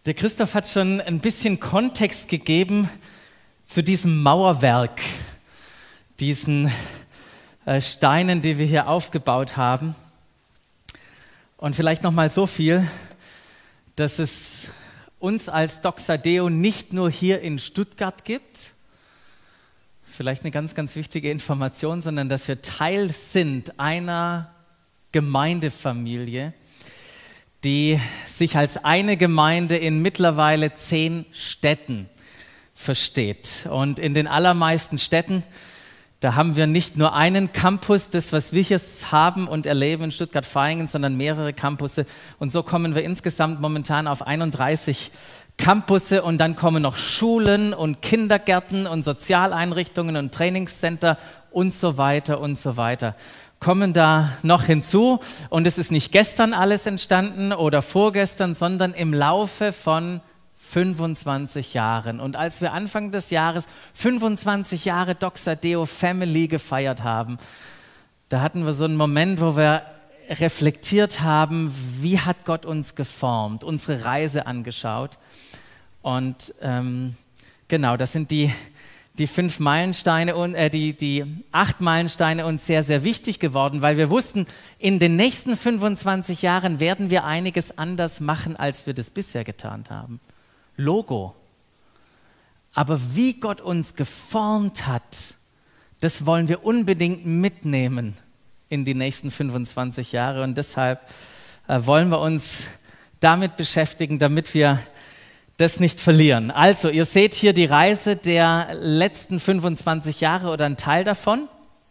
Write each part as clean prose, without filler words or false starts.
Der Christoph hat schon ein bisschen Kontext gegeben zu diesem Mauerwerk, diesen Steinen, die wir hier aufgebaut haben. Und vielleicht noch mal so viel, dass es uns als Doxa.Deo nicht nur hier in Stuttgart gibt, vielleicht eine ganz, ganz wichtige Information, sondern dass wir Teil sind einer Gemeindefamilie, die sich als eine Gemeinde in mittlerweile 10 Städten versteht. Und in den allermeisten Städten, da haben wir nicht nur einen Campus, das was wir hier haben und erleben in Stuttgart-Vaihingen, sondern mehrere Campusse. Und so kommen wir insgesamt momentan auf 31 Campusse und dann kommen noch Schulen und Kindergärten und Sozialeinrichtungen und Trainingscenter und so weiter und so weiter. Kommen da noch hinzu und es ist nicht gestern alles entstanden oder vorgestern, sondern im Laufe von 25 Jahren. Und als wir Anfang des Jahres 25 Jahre Doxa.Deo Family gefeiert haben, da hatten wir so einen Moment, wo wir reflektiert haben, wie hat Gott uns geformt, unsere Reise angeschaut. Und genau, das sind die 5 Meilensteine und die 8 Meilensteine uns sehr, sehr wichtig geworden, weil wir wussten, in den nächsten 25 Jahren werden wir einiges anders machen, als wir das bisher getan haben. Logo. Aber wie Gott uns geformt hat, das wollen wir unbedingt mitnehmen in die nächsten 25 Jahre. Und deshalb wollen wir uns damit beschäftigen, damit wir das nicht verlieren. Also, ihr seht hier die Reise der letzten 25 Jahre oder einen Teil davon.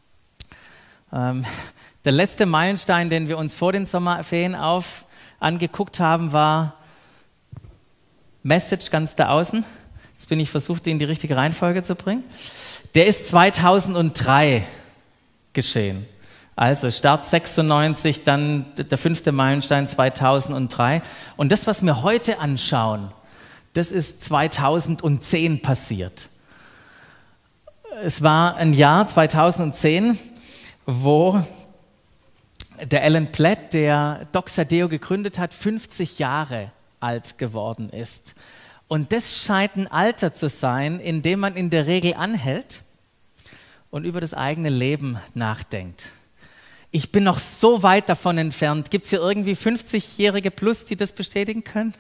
Der letzte Meilenstein, den wir uns vor den Sommerferien angeguckt haben, war Message ganz da außen. Jetzt bin ich versucht, den in die richtige Reihenfolge zu bringen. Der ist 2003 geschehen. Also Start 96, dann der 5. Meilenstein 2003. Und das, was wir heute anschauen, das ist 2010 passiert. Es war ein Jahr 2010, wo der Alan Platt, der Doxa.Deo gegründet hat, 50 Jahre alt geworden ist. Und das scheint ein Alter zu sein, in dem man in der Regel anhält und über das eigene Leben nachdenkt. Ich bin noch so weit davon entfernt. Gibt es hier irgendwie 50-Jährige plus, die das bestätigen können?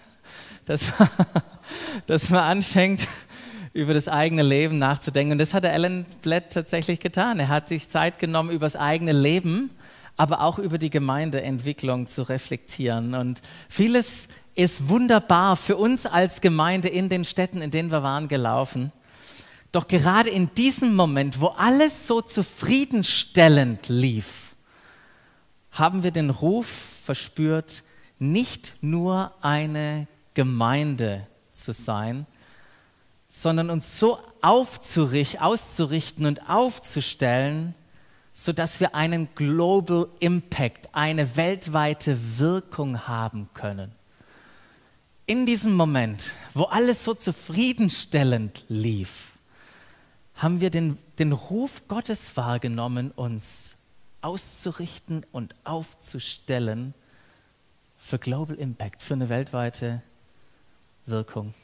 Dass man anfängt, über das eigene Leben nachzudenken. Und das hat der Alan Platt tatsächlich getan. Er hat sich Zeit genommen, über das eigene Leben, aber auch über die Gemeindeentwicklung zu reflektieren. Und vieles ist wunderbar für uns als Gemeinde in den Städten, in denen wir waren, gelaufen. Doch gerade in diesem Moment, wo alles so zufriedenstellend lief, haben wir den Ruf verspürt, nicht nur eine Gemeinde zu sein, sondern uns so auszurichten und aufzustellen, sodass wir einen Global Impact, eine weltweite Wirkung haben können. In diesem Moment, wo alles so zufriedenstellend lief, haben wir den Ruf Gottes wahrgenommen, uns auszurichten und aufzustellen für Global Impact, für eine weltweite Wirkung.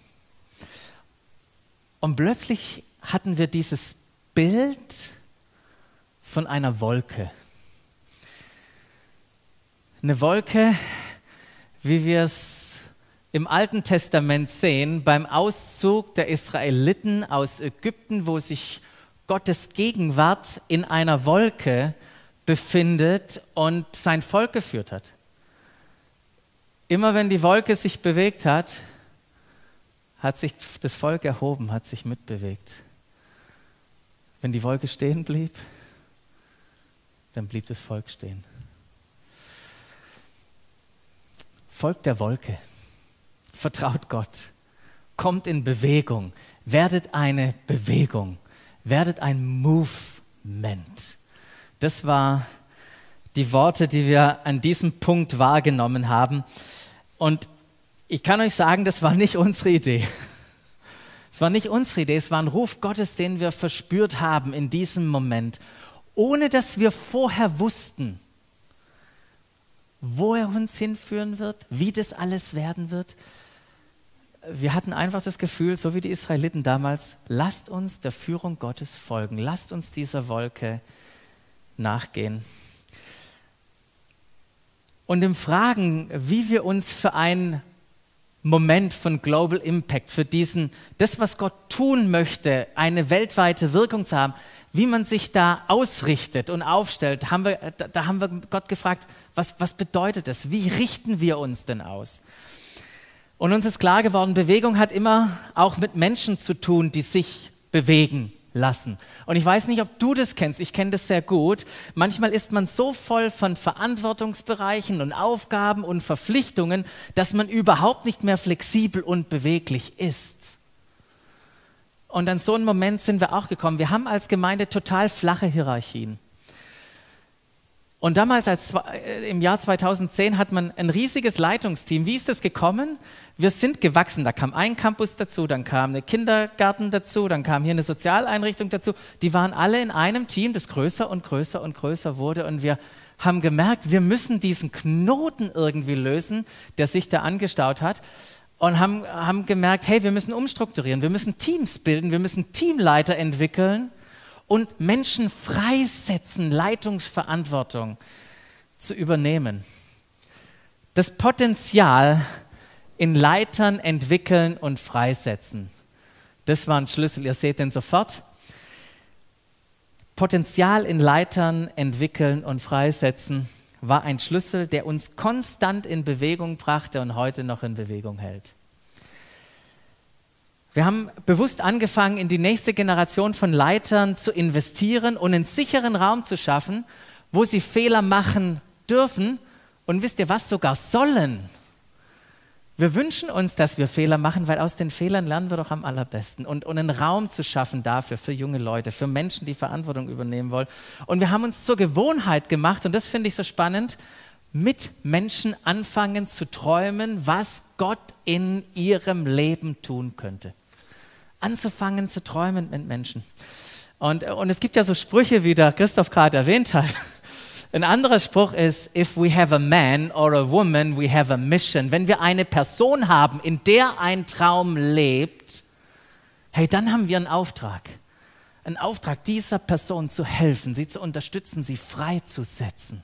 Und plötzlich hatten wir dieses Bild von einer Wolke. Eine Wolke, wie wir es im Alten Testament sehen, beim Auszug der Israeliten aus Ägypten, wo sich Gottes Gegenwart in einer Wolke befindet und sein Volk geführt hat. Immer wenn die Wolke sich bewegt hat, hat sich das Volk erhoben, hat sich mitbewegt. Wenn die Wolke stehen blieb, dann blieb das Volk stehen. Folgt der Wolke, vertraut Gott, kommt in Bewegung, werdet eine Bewegung, werdet ein Movement. Das waren die Worte, die wir an diesem Punkt wahrgenommen haben. Und ich kann euch sagen, das war nicht unsere Idee. Es war nicht unsere Idee, es war ein Ruf Gottes, den wir verspürt haben in diesem Moment, ohne dass wir vorher wussten, wo er uns hinführen wird, wie das alles werden wird. wir hatten einfach das Gefühl, so wie die Israeliten damals, lasst uns der Führung Gottes folgen, lasst uns dieser Wolke nachgehen. Und im Fragen, wie wir uns für einen Moment von Global Impact, für das, was Gott tun möchte, eine weltweite Wirkung zu haben, wie man sich da ausrichtet und aufstellt, da haben wir Gott gefragt, was bedeutet das? Wie richten wir uns denn aus? Und uns ist klar geworden, Bewegung hat immer auch mit Menschen zu tun, die sich bewegen lassen. Und ich weiß nicht, ob du das kennst, ich kenne das sehr gut. Manchmal ist man so voll von Verantwortungsbereichen und Aufgaben und Verpflichtungen, dass man überhaupt nicht mehr flexibel und beweglich ist. Und an so einen Moment sind wir auch gekommen. Wir haben als Gemeinde total flache Hierarchien. Und damals, im Jahr 2010, hat man ein riesiges Leitungsteam. Wie ist das gekommen? Wir sind gewachsen. Da kam ein Campus dazu, dann kam ein Kindergarten dazu, dann kam hier eine Sozialeinrichtung dazu. Die waren alle in einem Team, das größer und größer und größer wurde. Und wir haben gemerkt, wir müssen diesen Knoten irgendwie lösen, der sich da angestaut hat. Und haben gemerkt, hey, wir müssen umstrukturieren, wir müssen Teams bilden, wir müssen Teamleiter entwickeln und Menschen freisetzen, Leitungsverantwortung zu übernehmen. Das Potenzial in Leitern entwickeln und freisetzen, das war ein Schlüssel, ihr seht den sofort. Potenzial in Leitern entwickeln und freisetzen war ein Schlüssel, der uns konstant in Bewegung brachte und heute noch in Bewegung hält. Wir haben bewusst angefangen, in die nächste Generation von Leitern zu investieren und einen sicheren Raum zu schaffen, wo sie Fehler machen dürfen und wisst ihr was, sogar sollen. Wir wünschen uns, dass wir Fehler machen, weil aus den Fehlern lernen wir doch am allerbesten. Und einen Raum zu schaffen dafür, für junge Leute, für Menschen, die Verantwortung übernehmen wollen. Und wir haben uns zur Gewohnheit gemacht, und das finde ich so spannend, mit Menschen anfangen zu träumen, was Gott in ihrem Leben tun könnte. Anzufangen zu träumen mit Menschen. Und es gibt ja so Sprüche, wie der Christoph gerade erwähnt hat. Ein anderer Spruch ist, if we have a man or a woman, we have a mission. Wenn wir eine Person haben, in der ein Traum lebt, hey, dann haben wir einen Auftrag. Einen Auftrag, dieser Person zu helfen, sie zu unterstützen, sie freizusetzen.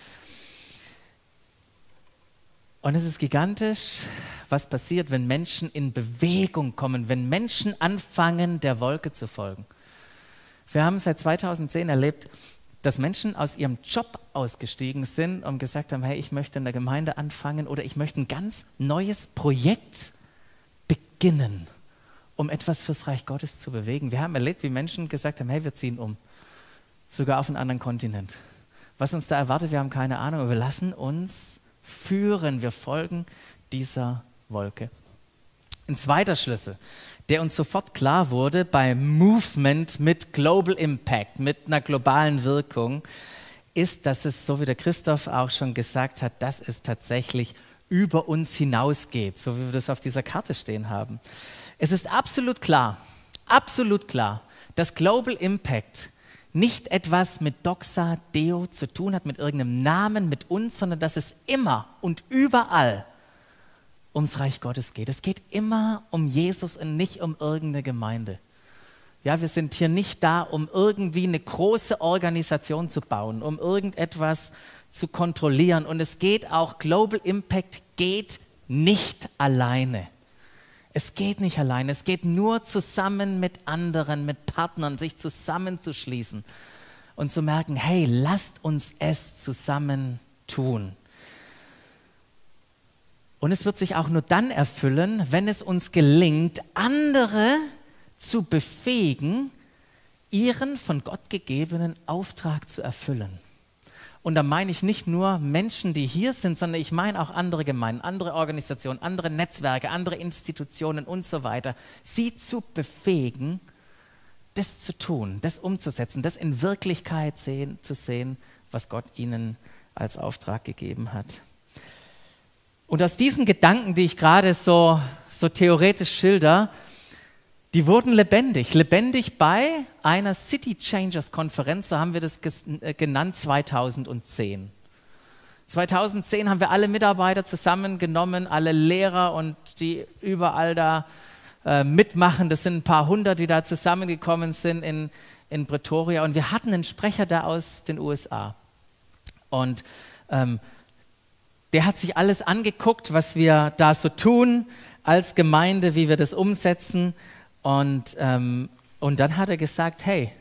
Und es ist gigantisch, was passiert, wenn Menschen in Bewegung kommen, wenn Menschen anfangen, der Wolke zu folgen. Wir haben seit 2010 erlebt, dass Menschen aus ihrem Job ausgestiegen sind und gesagt haben, hey, ich möchte in der Gemeinde anfangen oder ich möchte ein ganz neues Projekt beginnen, um etwas fürs Reich Gottes zu bewegen. Wir haben erlebt, wie Menschen gesagt haben, hey, wir ziehen um, sogar auf einen anderen Kontinent. Was uns da erwartet, wir haben keine Ahnung, aber wir lassen uns führen, wir folgen dieser Wolke. Ein zweiter Schlüssel, der uns sofort klar wurde beim Movement mit Global Impact, mit einer globalen Wirkung, ist, dass es, so wie der Christoph auch schon gesagt hat, dass es tatsächlich über uns hinausgeht, so wie wir das auf dieser Karte stehen haben. Es ist absolut klar, dass Global Impact nicht etwas mit Doxa Deo zu tun hat, mit irgendeinem Namen, mit uns, sondern dass es immer und überall ums Reich Gottes geht. Es geht immer um Jesus und nicht um irgendeine Gemeinde. Ja, wir sind hier nicht da, um irgendwie eine große Organisation zu bauen, um irgendetwas zu kontrollieren. Und es geht auch, Global Impact geht nicht alleine. Es geht nicht alleine, es geht nur zusammen mit anderen, mit Partnern, sich zusammenzuschließen und zu merken, hey, lasst uns es zusammen tun. Und es wird sich auch nur dann erfüllen, wenn es uns gelingt, andere zu befähigen, ihren von Gott gegebenen Auftrag zu erfüllen. Und da meine ich nicht nur Menschen, die hier sind, sondern ich meine auch andere Gemeinden, andere Organisationen, andere Netzwerke, andere Institutionen und so weiter, sie zu befähigen, das zu tun, das umzusetzen, das in Wirklichkeit zu sehen, was Gott ihnen als Auftrag gegeben hat. Und aus diesen Gedanken, die ich gerade so theoretisch schilder, die wurden lebendig bei einer City Changers Konferenz, so haben wir das genannt, 2010. 2010 haben wir alle Mitarbeiter zusammengenommen, alle Lehrer und die überall da mitmachen. Das sind ein paar hundert, die da zusammengekommen sind in Pretoria. Und wir hatten einen Sprecher da aus den USA. Und der hat sich alles angeguckt, was wir da so tun als Gemeinde, wie wir das umsetzen. Und dann hat er gesagt, hey,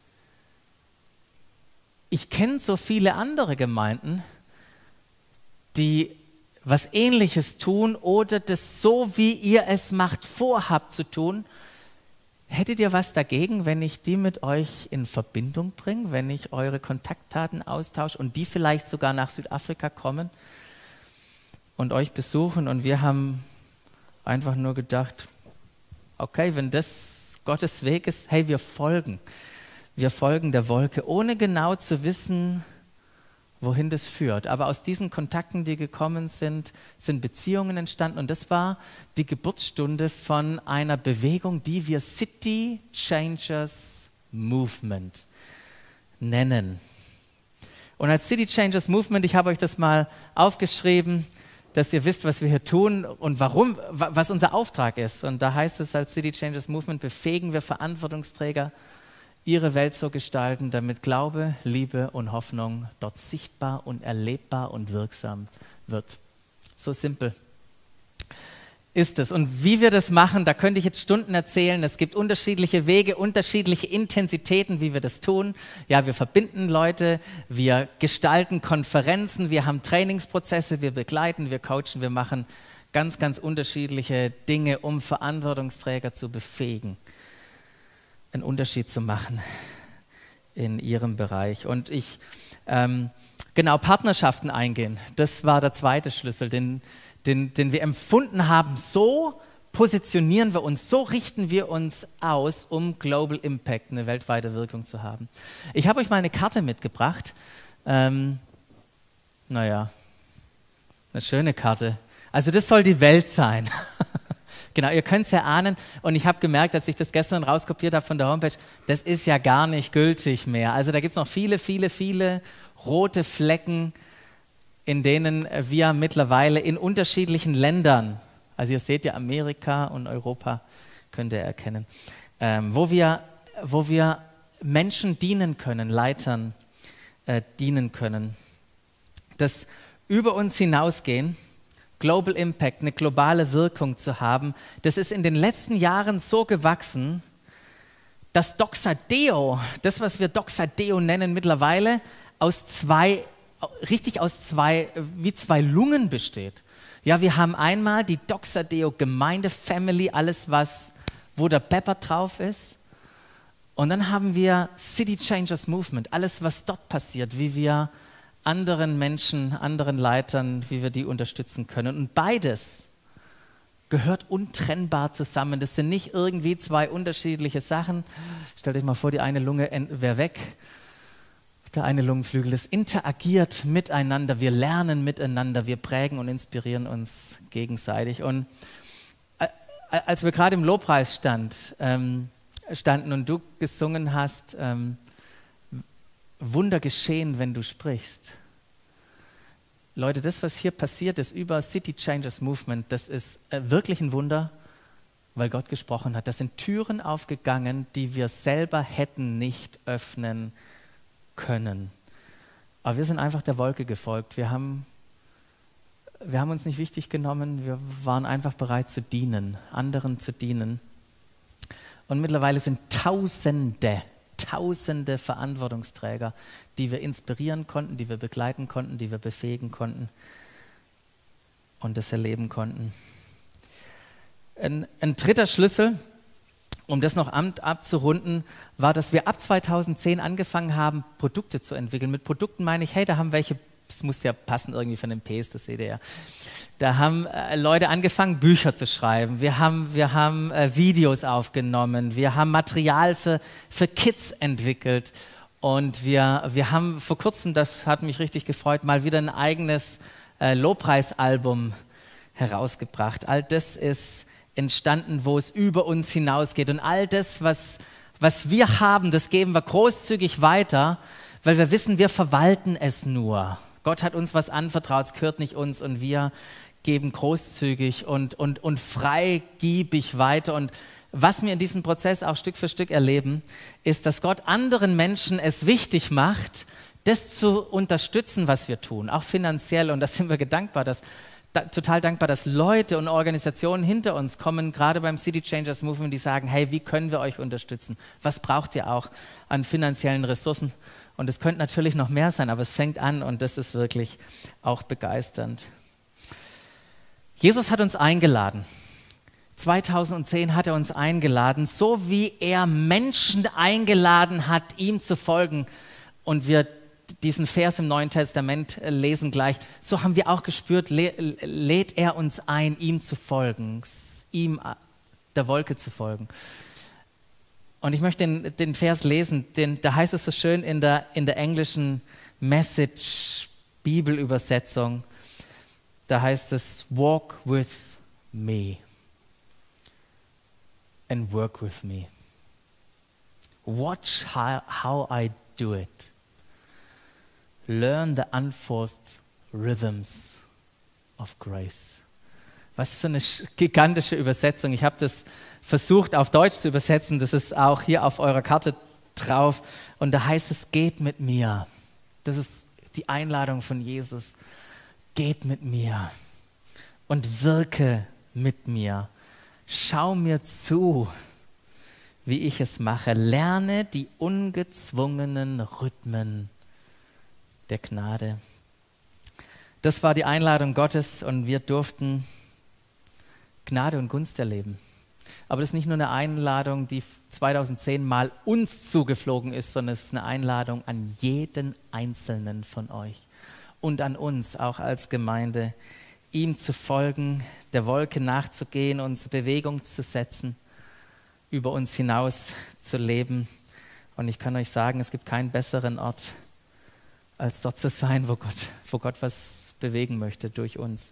ich kenne so viele andere Gemeinden, die was Ähnliches tun oder das so, wie ihr es macht, vorhabt zu tun. Hättet ihr was dagegen, wenn ich die mit euch in Verbindung bringe, wenn ich eure Kontaktdaten austausche und die vielleicht sogar nach Südafrika kommen und euch besuchen? Und wir haben einfach nur gedacht, okay, wenn das Gottes Weg ist, hey, wir folgen der Wolke, ohne genau zu wissen, wohin das führt. Aber aus diesen Kontakten, die gekommen sind, sind Beziehungen entstanden. Und das war die Geburtsstunde von einer Bewegung, die wir City Changers Movement nennen. Und als City Changers Movement, ich habe euch das mal aufgeschrieben, dass ihr wisst, was wir hier tun und warum, was unser Auftrag ist. Und da heißt es als City Changers Movement, befähigen wir Verantwortungsträger, ihre Welt so gestalten, damit Glaube, Liebe und Hoffnung dort sichtbar und erlebbar und wirksam wird. So simpel ist es. Und wie wir das machen, da könnte ich jetzt Stunden erzählen. Es gibt unterschiedliche Wege, unterschiedliche Intensitäten, wie wir das tun. Ja, wir verbinden Leute, wir gestalten Konferenzen, wir haben Trainingsprozesse, wir begleiten, wir coachen, wir machen ganz, ganz unterschiedliche Dinge, um Verantwortungsträger zu befähigen, einen Unterschied zu machen in ihrem Bereich. Und Partnerschaften eingehen, das war der zweite Schlüssel, den wir empfunden haben. So positionieren wir uns, so richten wir uns aus, um Global Impact, eine weltweite Wirkung zu haben. Ich habe euch mal eine Karte mitgebracht. Eine schöne Karte. Also das soll die Welt sein. Genau, ihr könnt es ja ahnen. Und ich habe gemerkt, als ich das gestern rauskopiert habe von der Homepage, das ist ja gar nicht gültig mehr. Also da gibt es noch viele, viele, viele rote Flecken, in denen wir mittlerweile in unterschiedlichen Ländern, also ihr seht ja Amerika und Europa, könnt ihr erkennen, wo wir Menschen dienen können, Leitern dienen können, das über uns hinausgehen, Global Impact, eine globale Wirkung zu haben. Das ist in den letzten Jahren so gewachsen, dass Doxadeo, das was wir Doxadeo nennen mittlerweile, wie zwei Lungen besteht. Ja, wir haben einmal die Doxadeo Gemeinde Family, alles wo der Pepper drauf ist. Und dann haben wir City Changers Movement, alles was dort passiert, wie wir anderen Menschen, anderen Leitern, wie wir die unterstützen können. Und beides gehört untrennbar zusammen. Das sind nicht irgendwie zwei unterschiedliche Sachen. Stellt euch mal vor, die eine Lunge wäre weg, der eine Lungenflügel. Das interagiert miteinander, wir lernen miteinander, wir prägen und inspirieren uns gegenseitig. Und als wir gerade im Lobpreis standen und du gesungen hast, Wunder geschehen, wenn du sprichst. Leute, das, was hier passiert ist über City Changers Movement, das ist wirklich ein Wunder, weil Gott gesprochen hat. Das sind Türen aufgegangen, die wir selber hätten nicht öffnen können. Aber wir sind einfach der Wolke gefolgt. Wir haben uns nicht wichtig genommen, wir waren einfach bereit zu dienen, anderen zu dienen. Und mittlerweile sind Tausende Verantwortungsträger, die wir inspirieren konnten, die wir begleiten konnten, die wir befähigen konnten und das erleben konnten. Ein dritter Schlüssel, um das noch abzurunden, war, dass wir ab 2010 angefangen haben, Produkte zu entwickeln. Mit Produkten meine ich, hey, da haben welche, das muss ja passen irgendwie von den Ps, das seht ihr ja. Da haben Leute angefangen, Bücher zu schreiben. Wir haben Videos aufgenommen. Wir haben Material für Kids entwickelt. Und wir haben vor kurzem, das hat mich richtig gefreut, mal wieder ein eigenes Lobpreisalbum herausgebracht. All das ist entstanden, wo es über uns hinausgeht. Und all das, was wir haben, das geben wir großzügig weiter, weil wir wissen, wir verwalten es nur. Gott hat uns was anvertraut, es gehört nicht uns und wir geben großzügig und freigebig weiter. Und was wir in diesem Prozess auch Stück für Stück erleben, ist, dass Gott anderen Menschen es wichtig macht, das zu unterstützen, was wir tun, auch finanziell. Und da sind wir total dankbar, dass Leute und Organisationen hinter uns kommen, gerade beim City Changers Movement, die sagen, hey, wie können wir euch unterstützen? Was braucht ihr auch an finanziellen Ressourcen? Und es könnte natürlich noch mehr sein, aber es fängt an und das ist wirklich auch begeisternd. Jesus hat uns eingeladen. 2010 hat er uns eingeladen, so wie er Menschen eingeladen hat, ihm zu folgen. Und wir diesen Vers im Neuen Testament lesen gleich. So haben wir auch gespürt, lädt er uns ein, ihm zu folgen, ihm, der Wolke zu folgen. Und ich möchte den Vers lesen, da heißt es so schön in der englischen Message-Bibelübersetzung, da heißt es, walk with me and work with me. Watch how I do it. Learn the unforced rhythms of grace. Was für eine gigantische Übersetzung. Ich habe das versucht auf Deutsch zu übersetzen, das ist auch hier auf eurer Karte drauf. Und da heißt es, geht mit mir. Das ist die Einladung von Jesus. Geht mit mir und wirke mit mir. Schau mir zu, wie ich es mache. Lerne die ungezwungenen Rhythmen der Gnade. Das war die Einladung Gottes und wir durften Gnade und Gunst erleben. Aber das ist nicht nur eine Einladung, die 2010 mal uns zugeflogen ist, sondern es ist eine Einladung an jeden Einzelnen von euch und an uns auch als Gemeinde, ihm zu folgen, der Wolke nachzugehen, uns Bewegung zu setzen, über uns hinaus zu leben. Und ich kann euch sagen, es gibt keinen besseren Ort, als dort zu sein, wo Gott was bewegen möchte durch uns.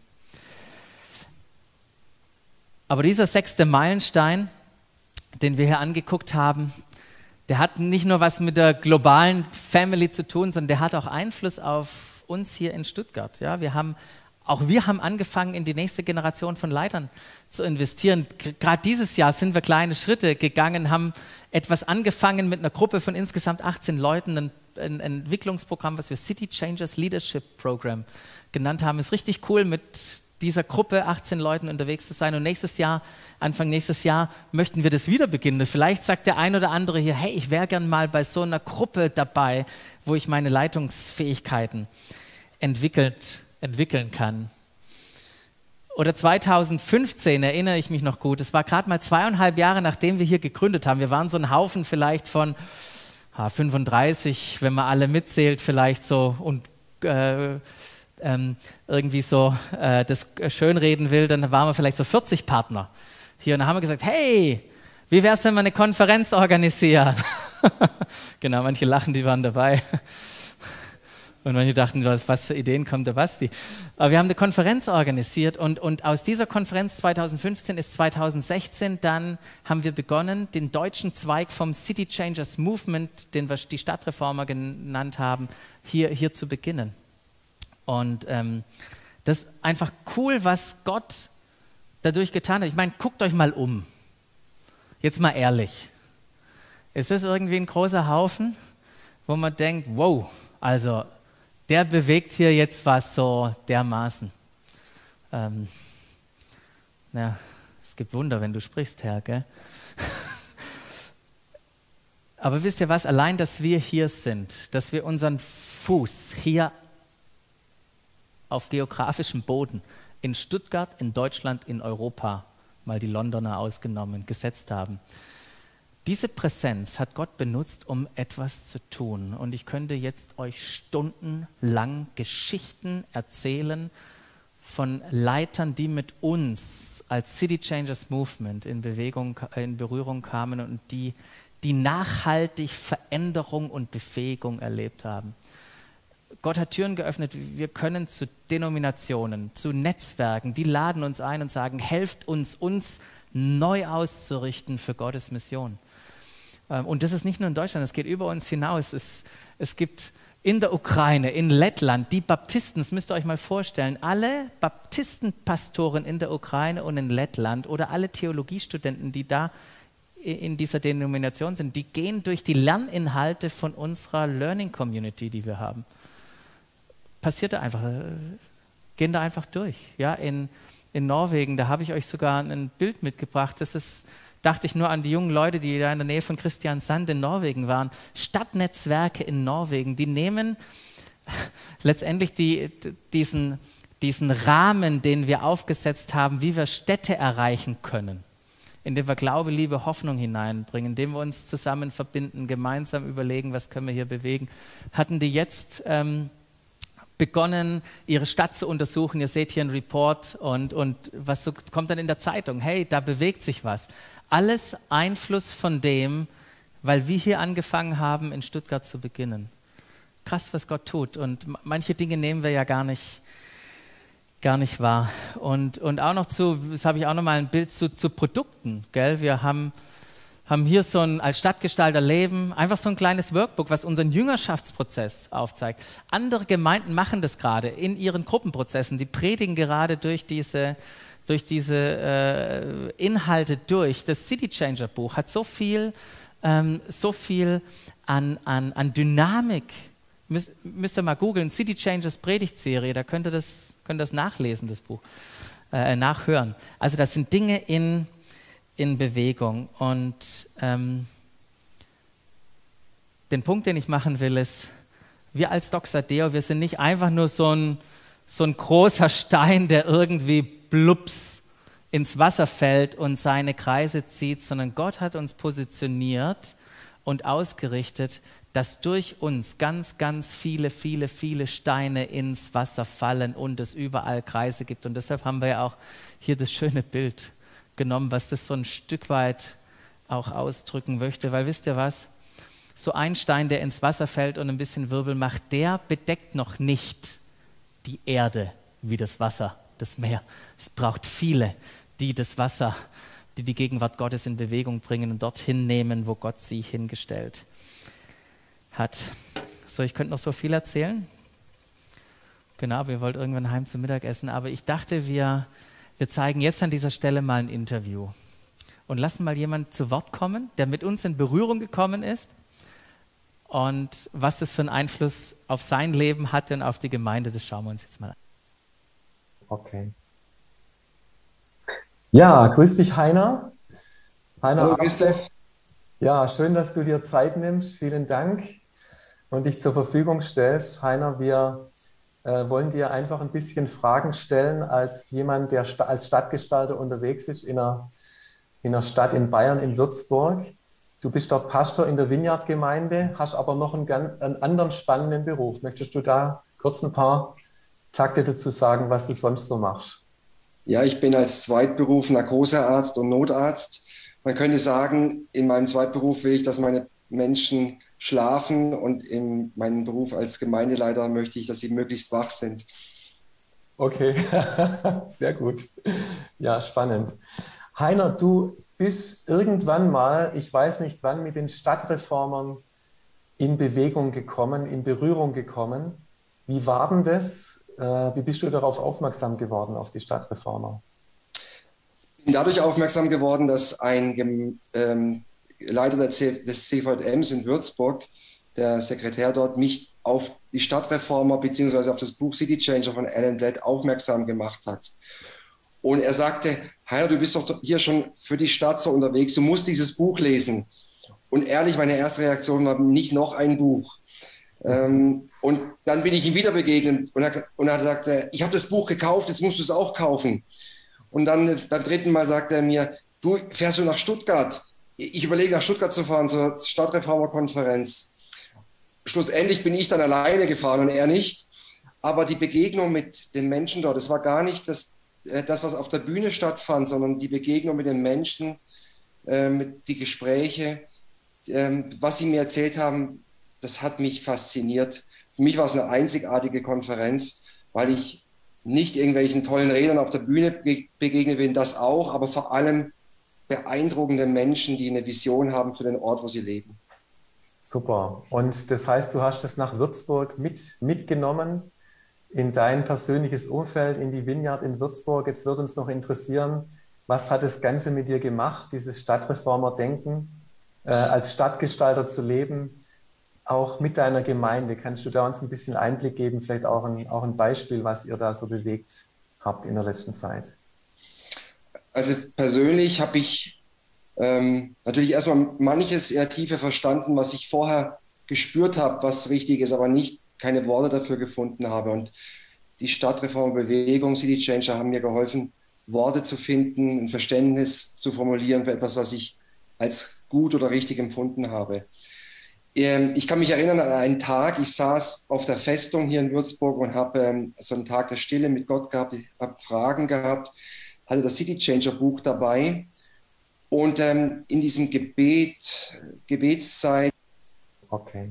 Aber dieser 6. Meilenstein, den wir hier angeguckt haben, der hat nicht nur was mit der globalen Family zu tun, sondern der hat auch Einfluss auf uns hier in Stuttgart. Ja, wir haben angefangen, in die nächste Generation von Leitern zu investieren. Gerade dieses Jahr sind wir kleine Schritte gegangen, haben etwas angefangen mit einer Gruppe von insgesamt 18 Leuten, ein Entwicklungsprogramm, was wir City Changers Leadership Program genannt haben. Ist richtig cool, mit dieser Gruppe 18 Leuten unterwegs zu sein. Und Anfang nächstes Jahr möchten wir das wieder beginnen. Vielleicht sagt der ein oder andere hier, hey, ich wäre gern mal bei so einer Gruppe dabei, wo ich meine Leitungsfähigkeiten entwickeln kann. Oder 2015 erinnere ich mich noch gut, es war gerade mal 2,5 Jahre, nachdem wir hier gegründet haben. Wir waren so ein Haufen vielleicht von 35, wenn man alle mitzählt vielleicht so und irgendwie so das schönreden will, dann waren wir vielleicht so 40 Partner hier. Und dann haben wir gesagt, hey, wie wäre es, wenn wir eine Konferenz organisieren? Genau, manche lachen, die waren dabei. Und manche dachten, was für Ideen kommt der Basti. Aber wir haben eine Konferenz organisiert und aus dieser Konferenz 2015 ist 2016, dann haben wir begonnen, den deutschen Zweig vom City Changers Movement, den wir die Stadtreformer genannt haben, hier zu beginnen. Und das ist einfach cool, was Gott dadurch getan hat. Ich meine, guckt euch mal um. Jetzt mal ehrlich. Ist das irgendwie ein großer Haufen, wo man denkt, wow, also der bewegt hier jetzt was so dermaßen. Ja, es gibt Wunder, wenn du sprichst, Herr, gell? Aber wisst ihr was? Allein, dass wir hier sind, dass wir unseren Fuß hier auf geografischem Boden in Stuttgart, in Deutschland, in Europa, mal die Londoner ausgenommen, gesetzt haben. Diese Präsenz hat Gott benutzt, um etwas zu tun. Und ich könnte jetzt euch stundenlang Geschichten erzählen von Leitern, die mit uns als City Changers Movement in Berührung kamen und die nachhaltig Veränderung und Befähigung erlebt haben. Gott hat Türen geöffnet, wir können zu Denominationen, zu Netzwerken, die laden uns ein und sagen, helft uns neu auszurichten für Gottes Mission. Und das ist nicht nur in Deutschland, es geht über uns hinaus. Es gibt in der Ukraine, in Lettland, die Baptisten, das müsst ihr euch mal vorstellen, alle Baptistenpastoren in der Ukraine und in Lettland oder alle Theologiestudenten, die da in dieser Denomination sind, die gehen durch die Lerninhalte von unserer Learning Community, die wir haben. Passiert da einfach, gehen da einfach durch. Ja, in Norwegen, da habe ich euch sogar ein Bild mitgebracht, das ist, dachte ich nur an die jungen Leute, die da in der Nähe von Kristiansand in Norwegen waren. Stadtnetzwerke in Norwegen, die nehmen letztendlich diesen Rahmen, den wir aufgesetzt haben, wie wir Städte erreichen können, indem wir Glaube, Liebe, Hoffnung hineinbringen, indem wir uns zusammen verbinden, gemeinsam überlegen, was können wir hier bewegen, hatten die jetzt begonnen, ihre Stadt zu untersuchen. Ihr seht hier einen Report und was so kommt dann in der Zeitung. Hey, da bewegt sich was. Alles Einfluss von dem, weil wir hier angefangen haben, in Stuttgart zu beginnen. Krass, was Gott tut. Und manche Dinge nehmen wir ja gar nicht wahr. Und auch noch das habe ich auch noch mal ein Bild zu Produkten. Gell? Wir haben hier so ein als Stadtgestalter Leben, einfach so ein kleines Workbook, was unseren Jüngerschaftsprozess aufzeigt. Andere Gemeinden machen das gerade in ihren Gruppenprozessen. Die predigen gerade durch diese Inhalte durch. Das City Changer Buch hat so viel an Dynamik. Müsst ihr mal googeln, City Changers Predigtserie, da könnt ihr das nachlesen, das Buch, nachhören. Also das sind Dinge in Bewegung. Und den Punkt, den ich machen will, ist, wir als Doxa Deo, wir sind nicht einfach nur so ein großer Stein, der irgendwie blups ins Wasser fällt und seine Kreise zieht, sondern Gott hat uns positioniert und ausgerichtet, dass durch uns ganz, ganz viele Steine ins Wasser fallen und es überall Kreise gibt. Und deshalb haben wir ja auch hier das schöne Bild genommen, was das so ein Stück weit auch ausdrücken möchte. Weil wisst ihr was? So ein Stein, der ins Wasser fällt und ein bisschen Wirbel macht, der bedeckt noch nicht die Erde wie das Wasser, das Meer. Es braucht viele, die das Wasser, die Gegenwart Gottes in Bewegung bringen und dorthin nehmen, wo Gott sie hingestellt hat. So, ich könnte noch so viel erzählen. Genau, wir wollten irgendwann heim zum Mittagessen, aber ich dachte, wir zeigen jetzt an dieser Stelle mal ein Interview und lassen mal jemanden zu Wort kommen, der mit uns in Berührung gekommen ist und was das für einen Einfluss auf sein Leben hatte und auf die Gemeinde, das schauen wir uns jetzt mal an. Okay. Ja, grüß dich, Heiner. Hallo, grüß dich. Ja, schön, dass du dir Zeit nimmst. Vielen Dank und dich zur Verfügung stellst. Heiner, wir wollen dir einfach ein bisschen Fragen stellen als jemand, der als Stadtgestalter unterwegs ist in einer Stadt in Bayern, in Würzburg. Du bist dort Pastor in der Vineyard-Gemeinde, hast aber noch einen anderen spannenden Beruf. Möchtest du da kurz ein paar Takte dazu sagen, was du sonst so machst? Ja, ich bin als Zweitberuf Narkosearzt und Notarzt. Man könnte sagen, in meinem Zweitberuf will ich, dass meine Menschen schlafen und in meinem Beruf als Gemeindeleiter möchte ich, dass sie möglichst wach sind. Okay, sehr gut. Ja, spannend. Heiner, du bist irgendwann mal, ich weiß nicht wann, mit den Stadtreformern in Berührung gekommen. Wie war denn das? Wie bist du darauf aufmerksam geworden, auf die Stadtreformer? Ich bin dadurch aufmerksam geworden, dass ein Leiter des CVMs in Würzburg, der Sekretär dort, mich auf die Stadtreformer bzw. auf das Buch City Changer von Alan Blatt aufmerksam gemacht hat. Und er sagte, Heiner, du bist doch hier schon für die Stadt so unterwegs, du musst dieses Buch lesen. Und ehrlich, meine erste Reaktion war nicht noch ein Buch. Und dann bin ich ihm wieder begegnet und er hat gesagt, ich habe das Buch gekauft, jetzt musst du es auch kaufen. Und dann beim dritten Mal sagte er mir, du fährst du nach Stuttgart? Ich überlege nach Stuttgart zu fahren zur Stadtreformerkonferenz. Schlussendlich bin ich dann alleine gefahren und er nicht. Aber die Begegnung mit den Menschen dort, es war gar nicht das, was auf der Bühne stattfand, sondern die Begegnung mit den Menschen, die Gespräche, was sie mir erzählt haben, das hat mich fasziniert. Für mich war es eine einzigartige Konferenz, weil ich nicht irgendwelchen tollen Rednern auf der Bühne begegnet bin, das auch, aber vor allem beeindruckende Menschen, die eine Vision haben für den Ort, wo sie leben. Super. Und das heißt, du hast es nach Würzburg mitgenommen in dein persönliches Umfeld, in die Vineyard in Würzburg. Jetzt würde uns noch interessieren, was hat das Ganze mit dir gemacht, dieses Stadtreformer-Denken, als Stadtgestalter zu leben, auch mit deiner Gemeinde? Kannst du da uns ein bisschen Einblick geben, vielleicht auch ein Beispiel, was ihr da so bewegt habt in der letzten Zeit? Also persönlich habe ich natürlich erstmal manches eher tiefer verstanden, was ich vorher gespürt habe, was richtig ist, aber nicht keine Worte dafür gefunden habe. Und die Stadtreformbewegung, City Changer, haben mir geholfen, Worte zu finden, ein Verständnis zu formulieren für etwas, was ich als gut oder richtig empfunden habe. Ich kann mich erinnern an einen Tag, ich saß auf der Festung hier in Würzburg und habe so einen Tag der Stille mit Gott gehabt, ich habe Fragen gehabt, hatte das City Changer Buch dabei. Und in diesem Gebetszeit, Okay.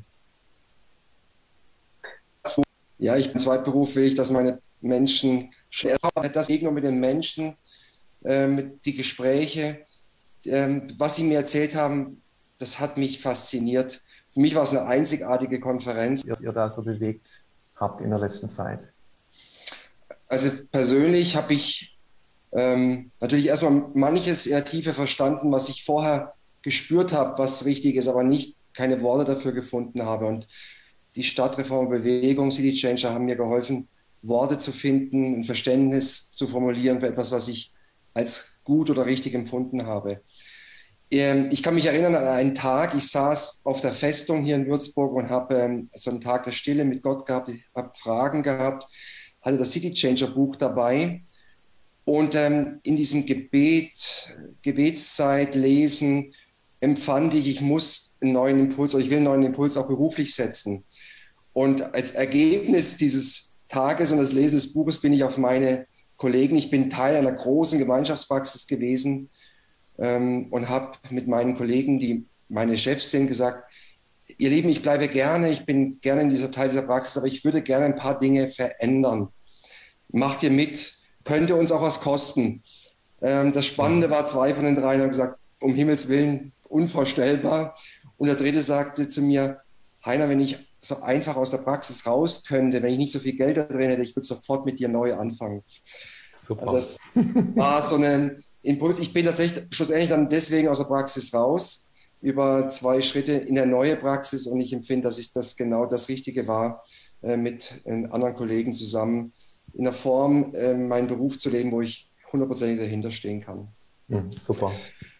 ja, ich bin Zweitberuf, will ich, dass meine Menschen, das Begegnung mit den Menschen, mit die Gespräche, was sie mir erzählt haben, das hat mich fasziniert. Für mich war es eine einzigartige Konferenz. Ihr da so bewegt habt in der letzten Zeit. Also persönlich habe ich natürlich erstmal manches eher tiefer verstanden, was ich vorher gespürt habe, was richtig ist, aber nicht keine Worte dafür gefunden habe. Und die Stadtreformbewegung, City Changer, haben mir geholfen, Worte zu finden, ein Verständnis zu formulieren für etwas, was ich als gut oder richtig empfunden habe. Ich kann mich erinnern an einen Tag, ich saß auf der Festung hier in Würzburg und habe so einen Tag der Stille mit Gott gehabt, ich habe Fragen gehabt, hatte das City Changer Buch dabei. Und in diesem Gebetszeit lesen, empfand ich muss einen neuen Impuls, oder ich will einen neuen Impuls auch beruflich setzen. Und als Ergebnis dieses Tages und des Lesen des Buches bin ich auf meine Kollegen, ich bin Teil einer großen Gemeinschaftspraxis gewesen und habe mit meinen Kollegen, die meine Chefs sind, gesagt, ihr Lieben, ich bleibe gerne, ich bin gerne in dieser Teil dieser Praxis, aber ich würde gerne ein paar Dinge verändern. Macht ihr mit? Könnte uns auch was kosten. Das Spannende war, 2 von den 3 haben gesagt, um Himmels Willen, unvorstellbar. Und der dritte sagte zu mir, Heiner, wenn ich so einfach aus der Praxis raus könnte, wenn ich nicht so viel Geld da drin hätte, ich würde sofort mit dir neu anfangen. Super. Also das war so ein Impuls. Ich bin tatsächlich schlussendlich dann deswegen aus der Praxis raus, über 2 Schritte in eine neue Praxis. Und ich empfinde, dass das genau das Richtige war, mit anderen Kollegen zusammen in der Form, meinen Beruf zu leben, wo ich 100% dahinter stehen kann. Super.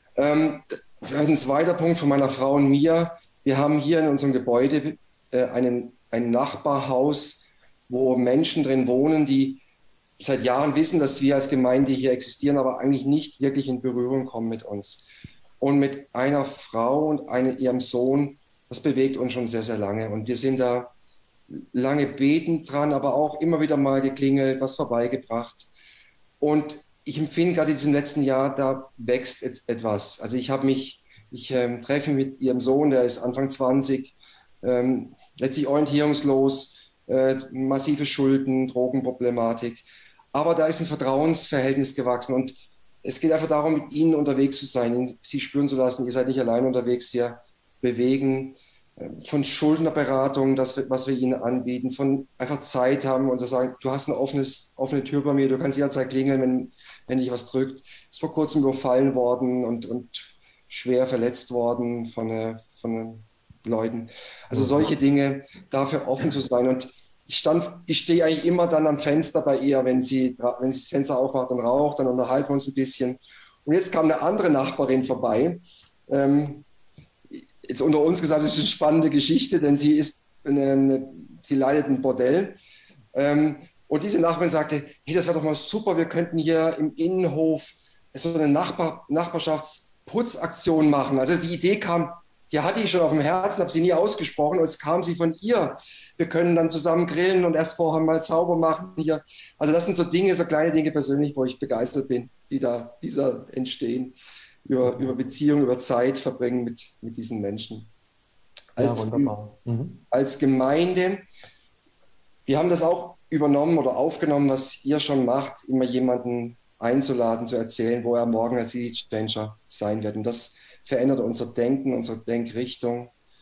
Ein zweiter Punkt von meiner Frau und mir. Wir haben hier in unserem Gebäude ein Nachbarhaus, wo Menschen drin wohnen, die seit Jahren wissen, dass wir als Gemeinde hier existieren, aber eigentlich nicht wirklich in Berührung kommen mit uns. Und mit einer Frau und ihrem Sohn, das bewegt uns schon sehr, sehr lange. Und wir sind da lange betend dran, aber auch immer wieder mal geklingelt, was vorbeigebracht. Und ich empfinde gerade in diesem letzten Jahr, da wächst etwas. Also ich treffe mich mit ihrem Sohn, der ist Anfang 20, letztlich orientierungslos, massive Schulden, Drogenproblematik. Aber da ist ein Vertrauensverhältnis gewachsen und es geht einfach darum, mit ihnen unterwegs zu sein, sie spüren zu lassen, ihr seid nicht allein unterwegs, wir bewegen von Schuldnerberatung, was wir ihnen anbieten, von einfach Zeit haben und zu sagen, du hast eine offene Tür bei mir, du kannst jederzeit klingeln, wenn dich was drückt. Ist vor kurzem überfallen worden und schwer verletzt worden von Leuten. Also solche Dinge, dafür offen zu sein. Und ich stehe eigentlich immer dann am Fenster bei ihr, wenn sie das Fenster aufmacht und raucht, dann unterhalten wir uns ein bisschen. Und jetzt kam eine andere Nachbarin vorbei. Jetzt unter uns gesagt, das ist eine spannende Geschichte, denn sie leitet ein Bordell. Und diese Nachbarin sagte, hey, das wäre doch mal super, wir könnten hier im Innenhof so eine Nachbarschaftsputzaktion machen. Also die Idee kam, die hatte ich schon auf dem Herzen, habe sie nie ausgesprochen und es kam sie von ihr. Wir können dann zusammen grillen und erst vorher mal sauber machen hier. Also das sind so Dinge, so kleine Dinge persönlich, wo ich begeistert bin, die da entstehen. Über Beziehungen, über Zeit verbringen mit diesen Menschen. Wunderbar. Als Gemeinde, wir haben das auch übernommen oder aufgenommen, was ihr schon macht, immer jemanden einzuladen, zu erzählen, wo er morgen als City Changer sein wird. Und das verändert unser Denken, unsere Denkrichtung.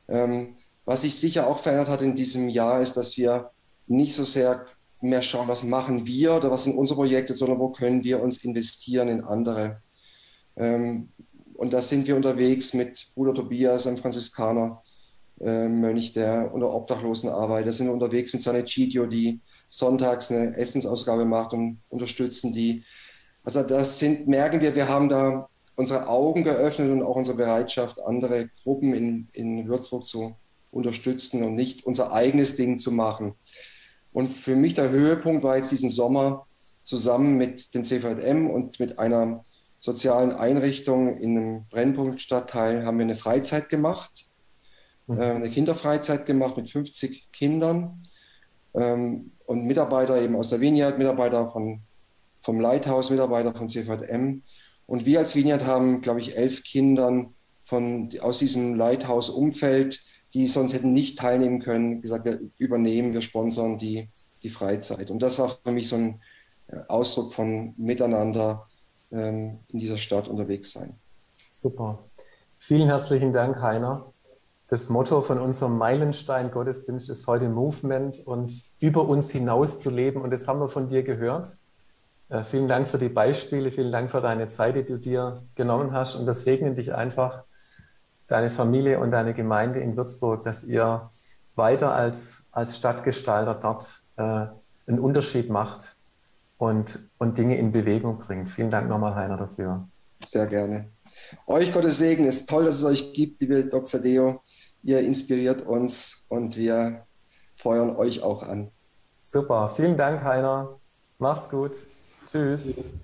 Was sich sicher auch verändert hat in diesem Jahr, ist, dass wir nicht so sehr mehr schauen, was machen wir oder was sind unsere Projekte, sondern wo können wir uns investieren in andere. Und da sind wir unterwegs mit Bruder Tobias, einem Franziskaner, Mönch, der unter Obdachlosen arbeitet. Da sind wir unterwegs mit San Egidio, die sonntags eine Essensausgabe macht und unterstützen die. Also merken wir haben da unsere Augen geöffnet und auch unsere Bereitschaft, andere Gruppen in Würzburg zu unterstützen und nicht unser eigenes Ding zu machen. Und für mich der Höhepunkt war jetzt diesen Sommer zusammen mit dem CVM und mit einer sozialen Einrichtung in einem Brennpunktstadtteil haben wir eine Freizeit gemacht, eine Kinderfreizeit gemacht mit 50 Kindern und Mitarbeiter eben aus der Vineyard, Mitarbeiter vom Lighthouse, Mitarbeiter von CVM. Und wir als Vineyard haben, glaube ich, 11 Kindern aus diesem Lighthouse-Umfeld, die sonst hätten nicht teilnehmen können, gesagt, wir sponsern die Freizeit. Und das war für mich so ein Ausdruck von Miteinander in dieser Stadt unterwegs sein. Super. Vielen herzlichen Dank, Heiner. Das Motto von unserem Meilenstein-Gottesdienst ist heute Movement und über uns hinaus zu leben. Und das haben wir von dir gehört. Vielen Dank für die Beispiele, vielen Dank für deine Zeit, die du dir genommen hast. Und wir segnen dich einfach, deine Familie und deine Gemeinde in Würzburg, dass ihr weiter als Stadtgestalter dort einen Unterschied macht und Dinge in Bewegung bringt. Vielen Dank nochmal, Heiner, dafür. Sehr gerne. Euch Gottes Segen. Es ist toll, dass es euch gibt, liebe Doxadeo. Ihr inspiriert uns und wir feuern euch auch an. Super. Vielen Dank, Heiner. Mach's gut. Tschüss.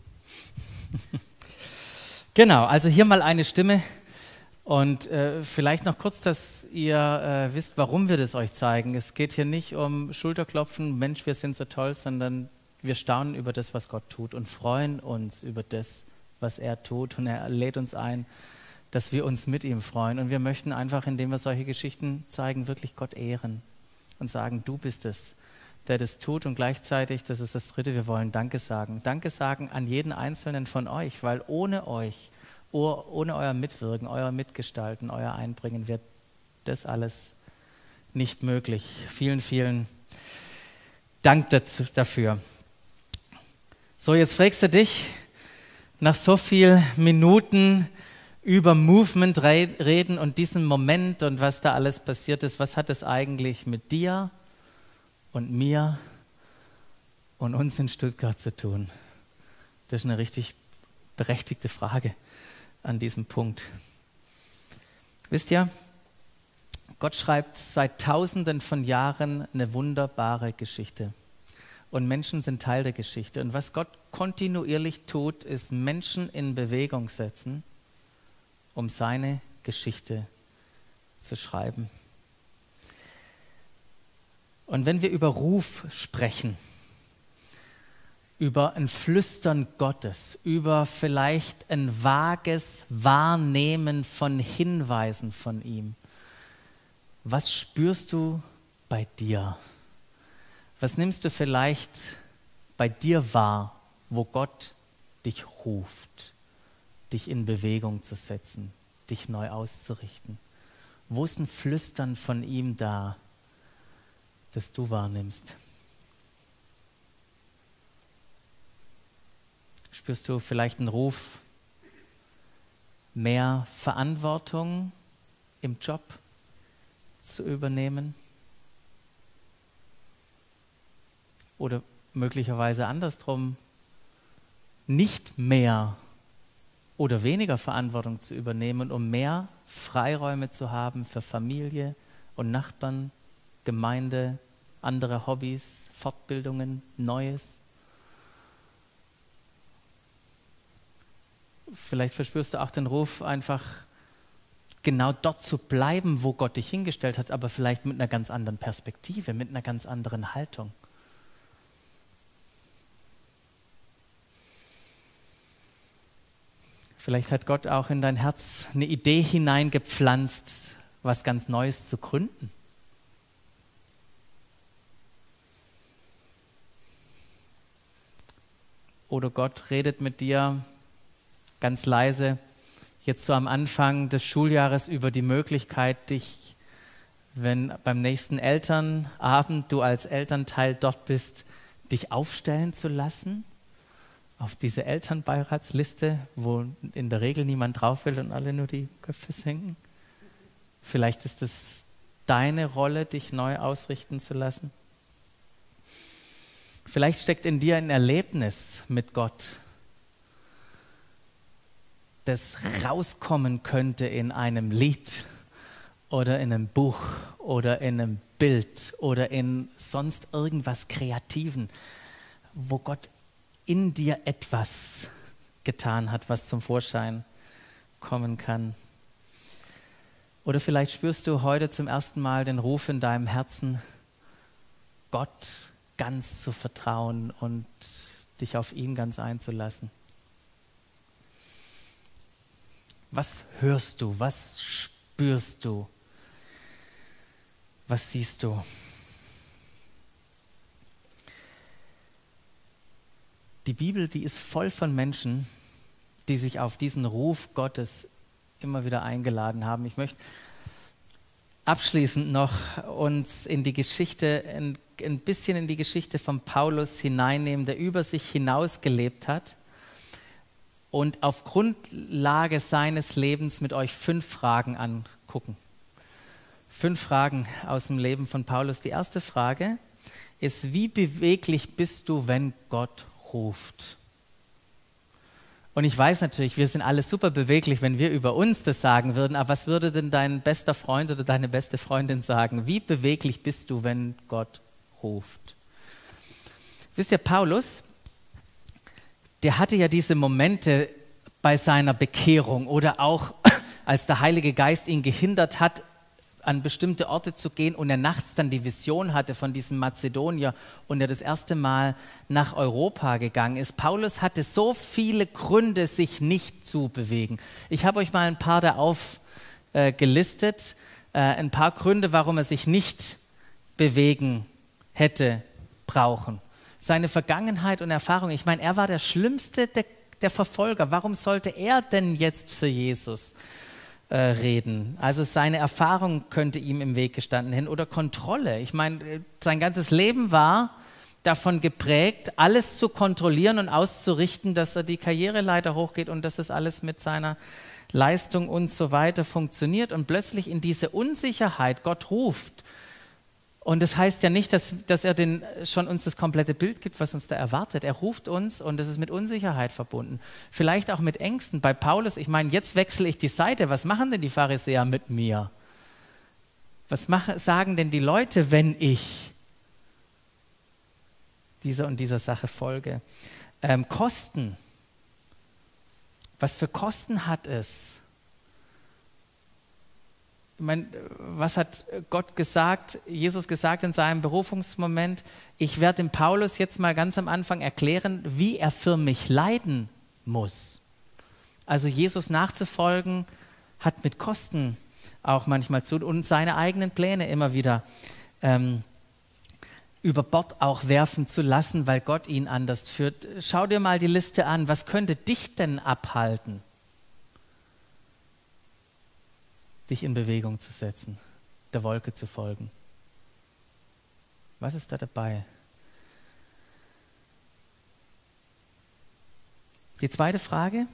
Genau, also hier mal eine Stimme. Und vielleicht noch kurz, dass ihr wisst, warum wir das euch zeigen. Es geht hier nicht um Schulterklopfen, Mensch, wir sind so toll, sondern wir staunen über das, was Gott tut und freuen uns über das, was er tut. Und er lädt uns ein, dass wir uns mit ihm freuen. Und wir möchten einfach, indem wir solche Geschichten zeigen, wirklich Gott ehren und sagen, du bist es, der das tut. Und gleichzeitig, das ist das Dritte, wir wollen Danke sagen. Danke sagen an jeden Einzelnen von euch, weil ohne euch, ohne euer Mitwirken, euer Mitgestalten, euer Einbringen wird das alles nicht möglich. Vielen, vielen Dank dafür. So, jetzt fragst du dich, nach so vielen Minuten über Movement reden und diesen Moment und was da alles passiert ist, was hat es eigentlich mit dir und mir und uns in Stuttgart zu tun? Das ist eine richtig berechtigte Frage an diesem Punkt. Wisst ihr, Gott schreibt seit Tausenden von Jahren eine wunderbare Geschichte. Und Menschen sind Teil der Geschichte. Und was Gott kontinuierlich tut, ist Menschen in Bewegung setzen, um seine Geschichte zu schreiben. Und wenn wir über Ruf sprechen, über ein Flüstern Gottes, über vielleicht ein vages Wahrnehmen von Hinweisen von ihm, was spürst du bei dir? Was nimmst du vielleicht bei dir wahr, wo Gott dich ruft, dich in Bewegung zu setzen, dich neu auszurichten? Wo ist ein Flüstern von ihm da, das du wahrnimmst? Spürst du vielleicht einen Ruf, mehr Verantwortung im Job zu übernehmen? Oder möglicherweise andersrum, nicht mehr oder weniger Verantwortung zu übernehmen, um mehr Freiräume zu haben für Familie und Nachbarn, Gemeinde, andere Hobbys, Fortbildungen, Neues. Vielleicht verspürst du auch den Ruf, einfach genau dort zu bleiben, wo Gott dich hingestellt hat, aber vielleicht mit einer ganz anderen Perspektive, mit einer ganz anderen Haltung. Vielleicht hat Gott auch in dein Herz eine Idee hineingepflanzt, was ganz Neues zu gründen. Oder Gott redet mit dir ganz leise, jetzt so am Anfang des Schuljahres über die Möglichkeit, dich wenn beim nächsten Elternabend du als Elternteil dort bist, dich aufstellen zu lassen auf diese Elternbeiratsliste, wo in der Regel niemand drauf will und alle nur die Köpfe senken? Vielleicht ist es deine Rolle, dich neu ausrichten zu lassen. Vielleicht steckt in dir ein Erlebnis mit Gott, das rauskommen könnte in einem Lied oder in einem Buch oder in einem Bild oder in sonst irgendwas Kreativen, wo Gott in dir etwas getan hat, was zum Vorschein kommen kann. Oder vielleicht spürst du heute zum ersten Mal den Ruf in deinem Herzen, Gott ganz zu vertrauen und dich auf ihn ganz einzulassen. Was hörst du? Was spürst du? Was siehst du? Die Bibel, die ist voll von Menschen, die sich auf diesen Ruf Gottes immer wieder eingeladen haben. Ich möchte abschließend noch uns in die Geschichte, ein bisschen in die Geschichte von Paulus hineinnehmen, der über sich hinaus gelebt hat und auf Grundlage seines Lebens mit euch 5 Fragen angucken. 5 Fragen aus dem Leben von Paulus. Die erste Frage ist, wie beweglich bist du, wenn Gott ruft? Und ich weiß natürlich, wir sind alle super beweglich, wenn wir über uns das sagen würden, aber was würde denn dein bester Freund oder deine beste Freundin sagen? Wie beweglich bist du, wenn Gott ruft? Wisst ihr, Paulus, der hatte ja diese Momente bei seiner Bekehrung oder auch als der Heilige Geist ihn gehindert hat, an bestimmte Orte zu gehen und er nachts dann die Vision hatte von diesem Mazedonier und er das erste Mal nach Europa gegangen ist. Paulus hatte so viele Gründe, sich nicht zu bewegen. Ich habe euch mal ein paar da aufgelistet, ein paar Gründe, warum er sich nicht bewegen hätte brauchen. Seine Vergangenheit und Erfahrung, ich meine, er war der Schlimmste der Verfolger. Warum sollte er denn jetzt für Jesus reden? Also seine Erfahrung könnte ihm im Weg gestanden hin oder Kontrolle. Ich meine, sein ganzes Leben war davon geprägt, alles zu kontrollieren und auszurichten, dass er die Karriereleiter hochgeht und dass es alles mit seiner Leistung und so weiter funktioniert und plötzlich in diese Unsicherheit Gott ruft. Und das heißt ja nicht, dass er schon uns das komplette Bild gibt, was uns da erwartet. Er ruft uns und das ist mit Unsicherheit verbunden. Vielleicht auch mit Ängsten. Bei Paulus, ich meine, jetzt wechsle ich die Seite. Was machen denn die Pharisäer mit mir? Was sagen denn die Leute, wenn ich dieser und dieser Sache folge? Kosten. Was für Kosten hat es? Ich meine, was hat Gott gesagt, Jesus gesagt in seinem Berufungsmoment? Ich werde dem Paulus jetzt mal ganz am Anfang erklären, wie er für mich leiden muss. Also Jesus nachzufolgen hat mit Kosten auch manchmal zu tun und seine eigenen Pläne immer wieder über Bord auch werfen zu lassen, weil Gott ihn anders führt. Schau dir mal die Liste an, was könnte dich denn abhalten, dich in Bewegung zu setzen, der Wolke zu folgen? Was ist da dabei? Die zweite Frage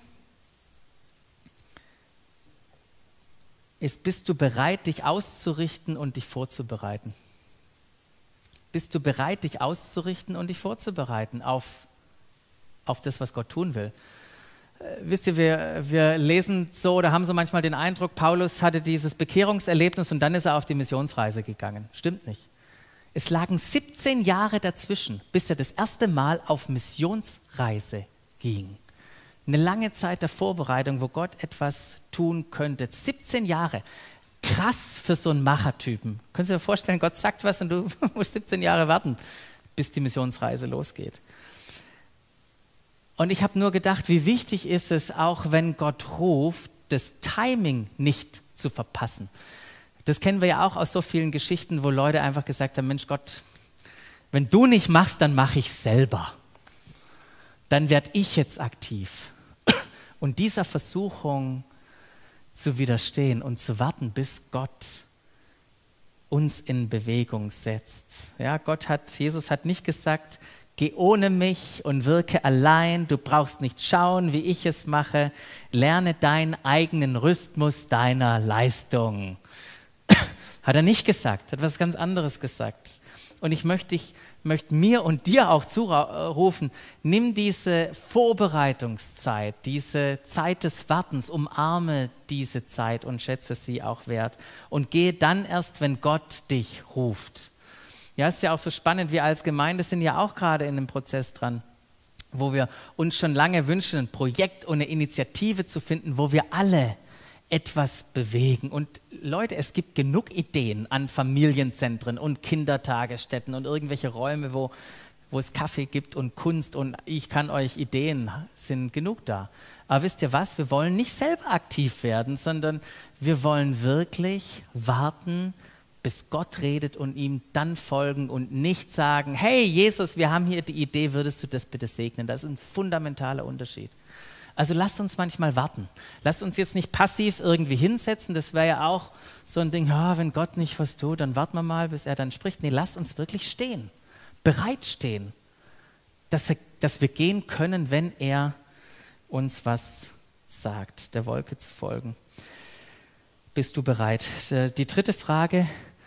ist, bist du bereit, dich auszurichten und dich vorzubereiten? Bist du bereit, dich auszurichten und dich vorzubereiten auf das, was Gott tun will? Wisst ihr, wir lesen so oder haben so manchmal den Eindruck, Paulus hatte dieses Bekehrungserlebnis und dann ist er auf die Missionsreise gegangen. Stimmt nicht. Es lagen 17 Jahre dazwischen, bis er das erste Mal auf Missionsreise ging. Eine lange Zeit der Vorbereitung, wo Gott etwas tun könnte. 17 Jahre. Krass für so einen Machertypen. Können Sie sich vorstellen, Gott sagt was und du musst 17 Jahre warten, bis die Missionsreise losgeht. Und ich habe nur gedacht, wie wichtig ist es, auch wenn Gott ruft, das Timing nicht zu verpassen. Das kennen wir ja auch aus so vielen Geschichten, wo Leute einfach gesagt haben, Mensch Gott, wenn du nicht machst, dann mache ich selber. Dann werde ich jetzt aktiv. Und dieser Versuchung zu widerstehen und zu warten, bis Gott uns in Bewegung setzt. Ja, Jesus hat nicht gesagt, geh ohne mich und wirke allein, du brauchst nicht schauen, wie ich es mache, lerne deinen eigenen Rhythmus deiner Leistung. Hat er nicht gesagt, hat was ganz anderes gesagt. Und ich möchte mir und dir auch zurufen, nimm diese Vorbereitungszeit, diese Zeit des Wartens, umarme diese Zeit und schätze sie auch wert. Und gehe dann erst, wenn Gott dich ruft. Ja, ist ja auch so spannend, wir als Gemeinde sind ja auch gerade in einem Prozess dran, wo wir uns schon lange wünschen, ein Projekt und eine Initiative zu finden, wo wir alle etwas bewegen. Und Leute, es gibt genug Ideen an Familienzentren und Kindertagesstätten und irgendwelche Räume, wo es Kaffee gibt und Kunst und ich kann euch Ideen, sind genug da. Aber wisst ihr was, wir wollen nicht selber aktiv werden, sondern wir wollen wirklich warten, bis Gott redet und ihm dann folgen und nicht sagen, hey Jesus, wir haben hier die Idee, würdest du das bitte segnen? Das ist ein fundamentaler Unterschied. Also lasst uns manchmal warten. Lasst uns jetzt nicht passiv irgendwie hinsetzen, das wäre ja auch so ein Ding, ja, wenn Gott nicht was tut, dann warten wir mal, bis er dann spricht. Nee, lasst uns wirklich stehen, bereit stehen, dass wir gehen können, wenn er uns was sagt, der Wolke zu folgen. Bist du bereit? Die dritte Frage,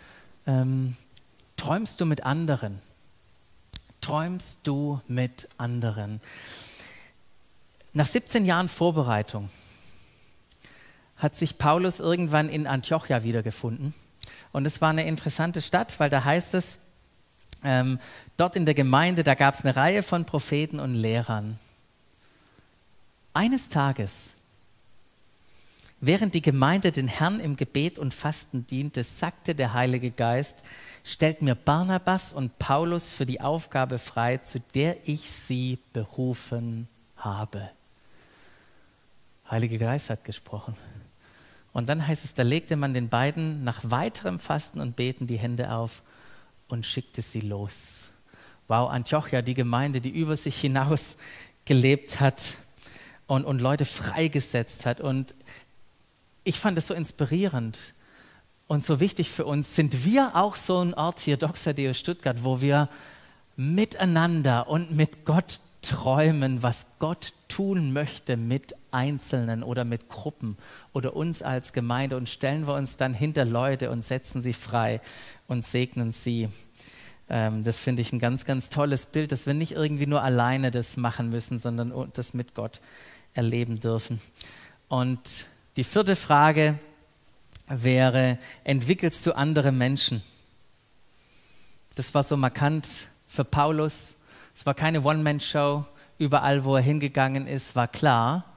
träumst du mit anderen? Träumst du mit anderen? Nach 17 Jahren Vorbereitung hat sich Paulus irgendwann in Antiochia wiedergefunden. Und es war eine interessante Stadt, weil da heißt es, dort in der Gemeinde, da gab es eine Reihe von Propheten und Lehrern. Eines Tages, während die Gemeinde den Herrn im Gebet und Fasten diente, sagte der Heilige Geist, stellt mir Barnabas und Paulus für die Aufgabe frei, zu der ich sie berufen habe. Heiliger Geist hat gesprochen. Und dann heißt es, da legte man den beiden nach weiterem Fasten und Beten die Hände auf und schickte sie los. Wow, Antiochia, die Gemeinde, die über sich hinaus gelebt hat und Leute freigesetzt hat. Und ich fand es so inspirierend und so wichtig für uns. Sind wir auch so ein Ort hier, Doxa.de Stuttgart, wo wir miteinander und mit Gott träumen, was Gott tun möchte mit Einzelnen oder mit Gruppen oder uns als Gemeinde, und stellen wir uns dann hinter Leute und setzen sie frei und segnen sie. Das finde ich ein ganz, ganz tolles Bild, dass wir nicht irgendwie nur alleine das machen müssen, sondern das mit Gott erleben dürfen. Und die vierte Frage wäre, entwickelst du andere Menschen? Das war so markant für Paulus. Es war keine One-Man-Show. Überall, wo er hingegangen ist, war klar,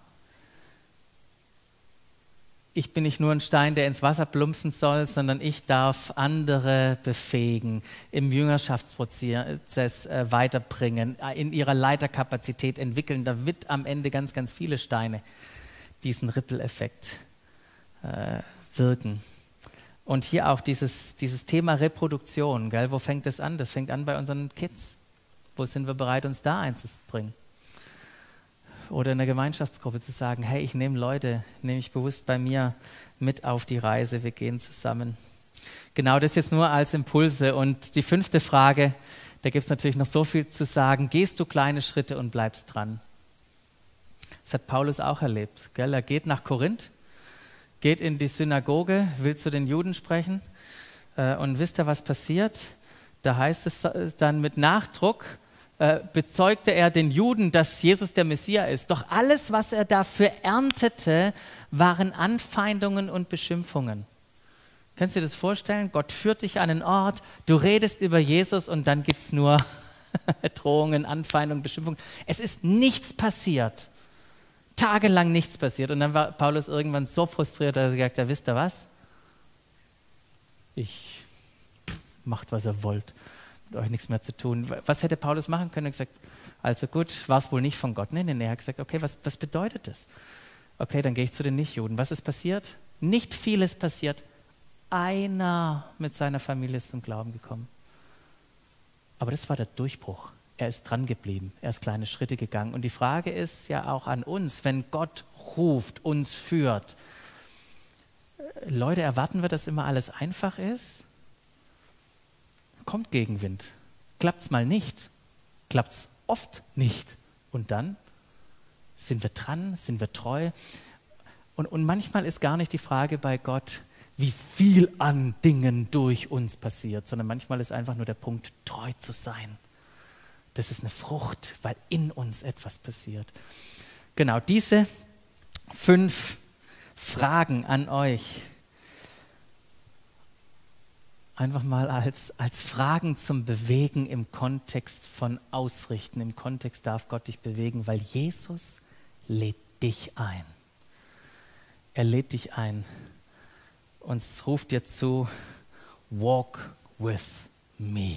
ich bin nicht nur ein Stein, der ins Wasser plumpsen soll, sondern ich darf andere befähigen, im Jüngerschaftsprozess weiterbringen, in ihrer Leiterkapazität entwickeln, damit am Ende ganz, ganz viele Steine diesen Ripple-Effekt wirken. Und hier auch dieses Thema Reproduktion, gell? Wo fängt das an? Das fängt an bei unseren Kids. Wo sind wir bereit, uns da einzubringen? Oder in der Gemeinschaftsgruppe zu sagen, hey, ich nehme ich bewusst bei mir mit auf die Reise, wir gehen zusammen. Genau das jetzt nur als Impulse. Und die fünfte Frage, da gibt es natürlich noch so viel zu sagen, gehst du kleine Schritte und bleibst dran? Das hat Paulus auch erlebt. Gell? Er geht nach Korinth, geht in die Synagoge, will zu den Juden sprechen und wisst ihr, was passiert? Da heißt es dann mit Nachdruck, bezeugte er den Juden, dass Jesus der Messias ist. Doch alles, was er dafür erntete, waren Anfeindungen und Beschimpfungen. Kannst du dir das vorstellen? Gott führt dich an einen Ort, du redest über Jesus und dann gibt es nur Drohungen, Anfeindungen, Beschimpfungen. Es ist nichts passiert. Tagelang nichts passiert. Und dann war Paulus irgendwann so frustriert, dass er gesagt hat, wisst ihr was? Macht, was ihr wollt. Mit euch nichts mehr zu tun. Was hätte Paulus machen können? Er hat gesagt, also gut, war es wohl nicht von Gott. Nee, er hat gesagt, okay, was bedeutet das? Okay, dann gehe ich zu den Nichtjuden. Was ist passiert? Nicht vieles passiert. Einer mit seiner Familie ist zum Glauben gekommen. Aber das war der Durchbruch. Er ist dran geblieben. Er ist kleine Schritte gegangen. Und die Frage ist ja auch an uns, wenn Gott ruft, uns führt. Leute, erwarten wir, dass immer alles einfach ist? kommt Gegenwind. Klappt's mal nicht, klappt's oft nicht. Und dann sind wir dran, sind wir treu. Und manchmal ist gar nicht die Frage bei Gott, wie viel an Dingen durch uns passiert, sondern manchmal ist einfach nur der Punkt, treu zu sein. Das ist eine Frucht, weil in uns etwas passiert. Genau, diese 5 Fragen an euch, einfach mal als Fragen zum Bewegen im Kontext von Ausrichten. Im Kontext darf Gott dich bewegen, weil Jesus lädt dich ein. Er lädt dich ein und ruft dir zu, walk with me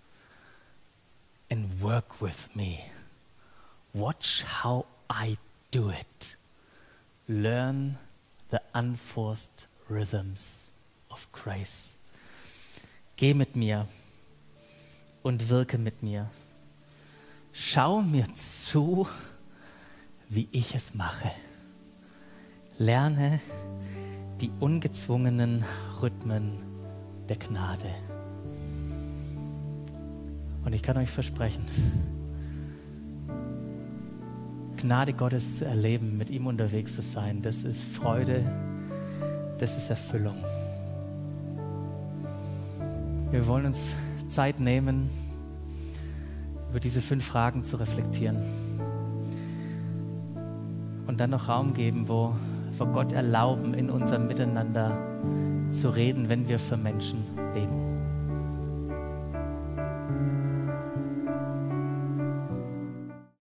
and work with me. Watch how I do it. Learn the unforced rhythms of grace. Geh mit mir und wirke mit mir. Schau mir zu, wie ich es mache. Lerne die ungezwungenen Rhythmen der Gnade. Und ich kann euch versprechen, Gnade Gottes zu erleben, mit ihm unterwegs zu sein, das ist Freude, das ist Erfüllung. Wir wollen uns Zeit nehmen, über diese 5 Fragen zu reflektieren und dann noch Raum geben, wo wir Gott erlauben, in unserem Miteinander zu reden, wenn wir für Menschen beten.